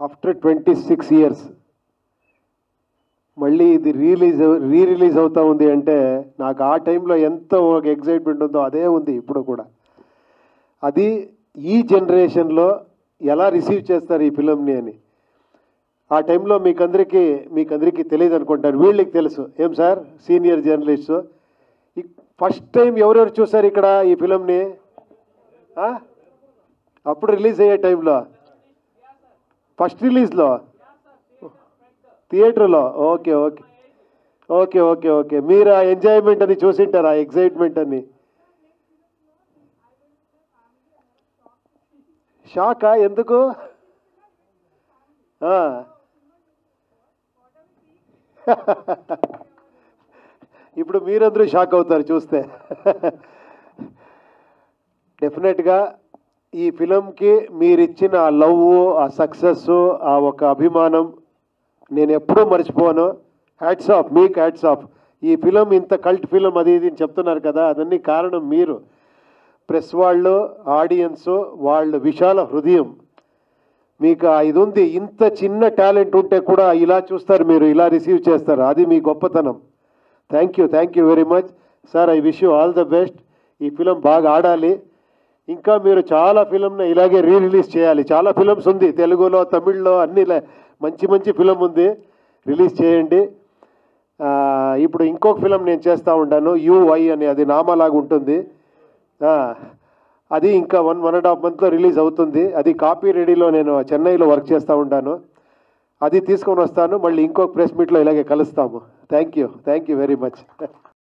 After 26 years మళ్ళీ ఇది release అవుతా ఉంది అంటే నాకు ఆ టైంలో ఎంత ఒక ఎగ్జైట్మెంట్ ఉందో అదే ఉంది ఇప్పుడు కూడా. అది ఈ జనరేషన్లో ఎలా రిసీవ్ చేస్తారు ఈ ఫిలింని అని ఆ టైంలో మీకందరికీ తెలియదు అనుకుంటారు. వీళ్ళకి తెలుసు. ఏం sir senior journalist, first time ఎవరెవరు చూసారు ఇక్కడ ఈ ఫిలింని? అప్పుడు రిలీజ్ అయ్యే టైంలో ఫస్ట్ రిలీజ్లో థియేటర్లో. Okay okay okay okay okay మీరు ఆ ఎంజాయ్మెంట్ అని చూసింటారు, ఆ ఎగ్జైట్మెంట్ అని. షాకా? ఎందుకు? ఇప్పుడు మీరందరూ షాక్ అవుతారు చూస్తే. డెఫినెట్గా ఈ ఫిలంకి మీరిచ్చిన ఆ లవ్, ఆ సక్సెస్, ఆ ఒక అభిమానం నేను ఎప్పుడూ మర్చిపోను. హ్యాట్స్ ఆఫ్, మీకు హ్యాట్స్ ఆఫ్. ఈ ఫిలం ఇంత కల్ట్ ఫిలం అది ఇది చెప్తున్నారు కదా, అదన్నీ కారణం మీరు. ప్రెస్ వాళ్ళు, ఆడియన్స్, వాళ్ళ విశాల హృదయం, మీకు ఇది ఉంది. ఇంత చిన్న టాలెంట్ ఉంటే కూడా ఇలా చూస్తారు, మీరు ఇలా రిసీవ్ చేస్తారు, అది మీ గొప్పతనం. Thank you very much sir. I wish you all the best. ఈ ఫిలం బాగా ఆడాలి. ఇంకా మీరు చాలా ఫిలంని ఇలాగే రిలీజ్ చేయాలి. చాలా ఫిలమ్స్ ఉంది, తెలుగులో, తమిళ్లో, అన్ని మంచి ఫిలం ఉంది, రిలీజ్ చేయండి. ఇప్పుడు ఇంకొక ఫిలం నేను చేస్తూ ఉంటాను, యుఐ అని, అది నామాలాగా ఉంటుంది. అది ఇంకా 1.5 monthలో రిలీజ్ అవుతుంది. అది కాపీ రెడీలో నేను చెన్నైలో వర్క్ చేస్తూ ఉంటాను. అది తీసుకొని వస్తాను. మళ్ళీ ఇంకొక ప్రెస్ మీట్లో ఇలాగే కలుస్తాము. Thank you very much.